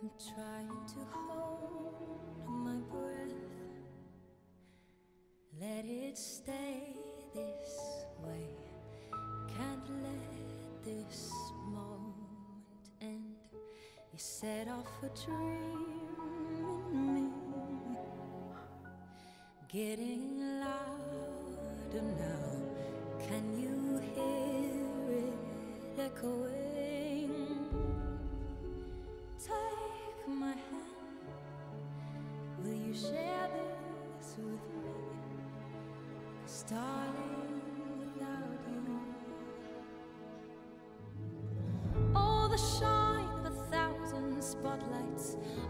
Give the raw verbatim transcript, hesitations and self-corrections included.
I'm trying to hold my breath, let it stay this way. Can't let this moment end. You set off a dream in me, getting louder now. Can you hear it echoing? Take my hand, will you share this with me? 'Cause darling, without you, all the shine of a thousand spotlights